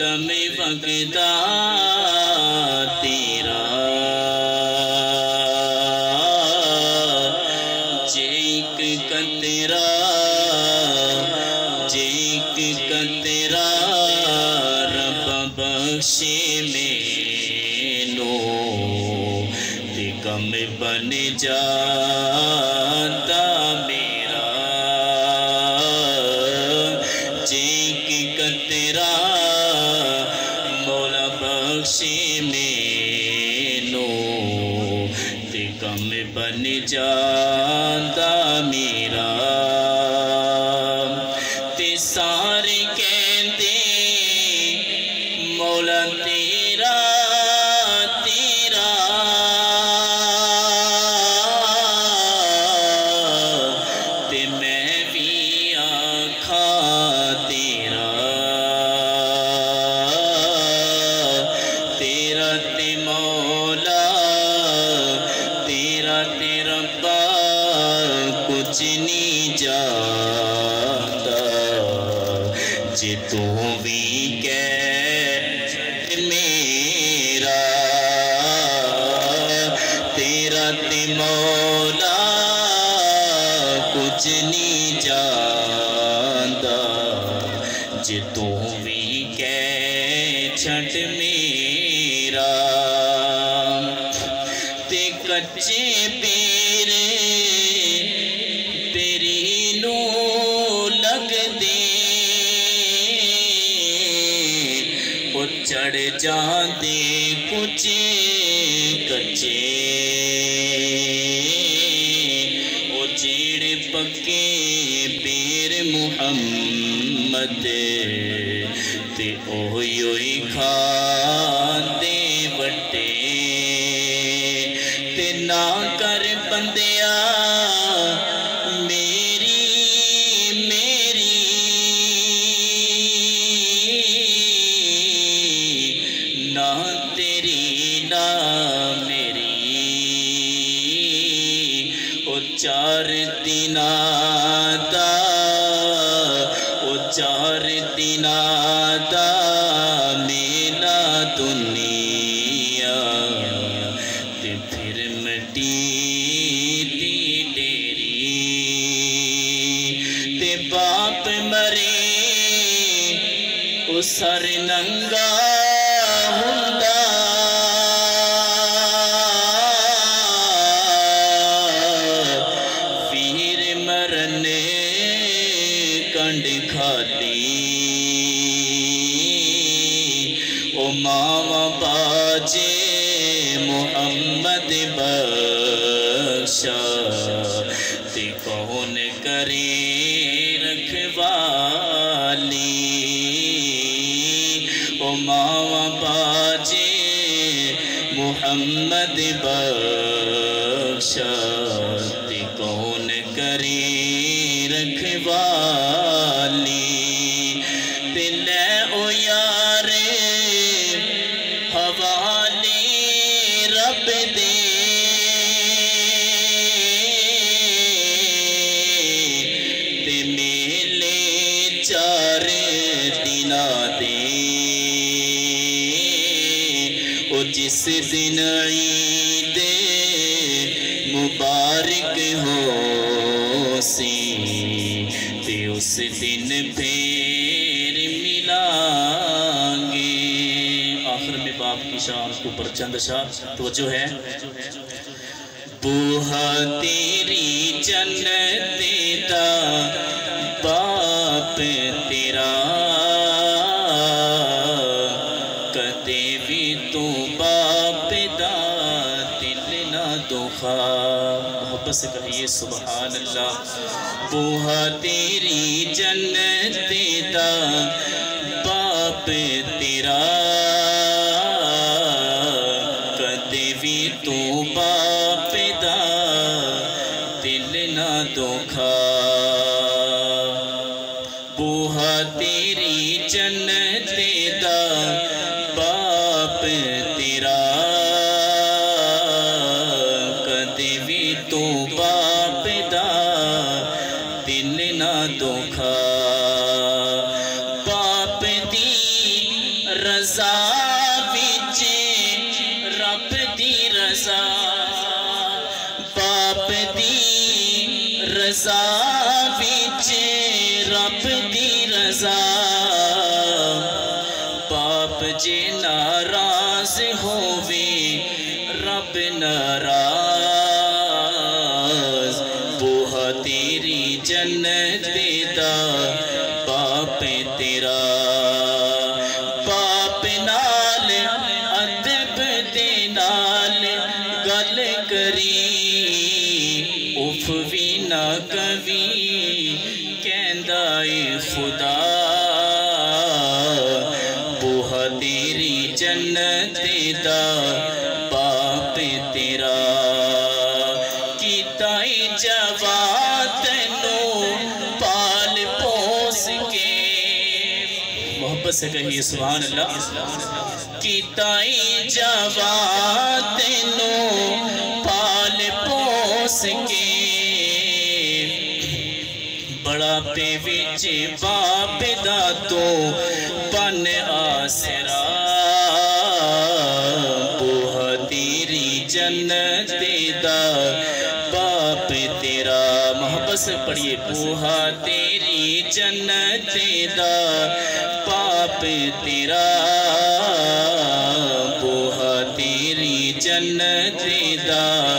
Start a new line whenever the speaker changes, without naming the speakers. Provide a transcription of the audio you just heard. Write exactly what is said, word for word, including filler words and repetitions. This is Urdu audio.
دم وقتا تیرا جیک قطرہ جیک قطرہ رب بخشے مینو تے غم بن جاتا میرا جیک قطرہ مولا بخشے مینو تے غم بن جاتا میرا تے سارے کہندے مولا تیرا تیرا تے میں بھی آکھاں تیرا تیرا تے مولا تیرا تے ربا کچھ نہیں جاندا جے تو بھی کہہ میرا تیرا تے مولا کچھ نہیں جاندا جے تو بھی کہہ چھٹ میرا تے کچے پیر تیری نو لگ دے وہ چڑھ جاندے کچھ کچے وہ جیڑے پکے پیر محمد تے اوہی اوہی کھاندے وٹے تے نہ کر بندیا میری میری نہ تیری نہ میری او چار دناں دا او چار دناں دا میلا دنیا تے پھر مٹی دی ڈیری تے باپ مرے او سر ننگا ہوندا پیر مرنے کنڈ کھاتی او ماما باجے محمد بخشا تے کون کرے رکھوالی او ماما باجے محمد بخشا تے کون کرے رکھوالی تے لے او یار حوالے رب دے تے میلے چار دناں دے او جس دن عید مبارک ہو سی تے اس دن پھر ملائیں گے آخر میں باپ کی شان کو پر چند شاہ توجہ ہے بوہا تیری جنت دا باپ تیرا کدے بھی تو باپ دا دل نہ دکھا محبت سے کہیے سبحان اللہ بوہا تیری جنت دا باپ تیرا کدے بھی تو باپ دا دل نہ دکھا بوہا تیری جنت دا باپ تیرا کدے بھی تو باپ دا دل نہ دکھا باپ دی जे नाराज होवे रब नाराज, बूहा तेरी जन्नत दा बाप तेरा। बाप नाल अदब दे नाल गल करी, उफ भी ना कवी कहंदा ए खुदा, बूहा तेरी जन्नत दा बाप तेरा। कीता जवा तैनू पाल पोस के, मोहब्बत से कहिए सुभान अल्लाह। कीता जवा तैनू पाल पोस के, बड़ा पे विच बाप दा तो बन आसरा, बूहा तेरी जन्नत दा बाप तेरा। मोहब्बत से पढ़िए, बूहा तेरी जन्नत दा बाप तेरा, बूहा तेरी जन्नत दा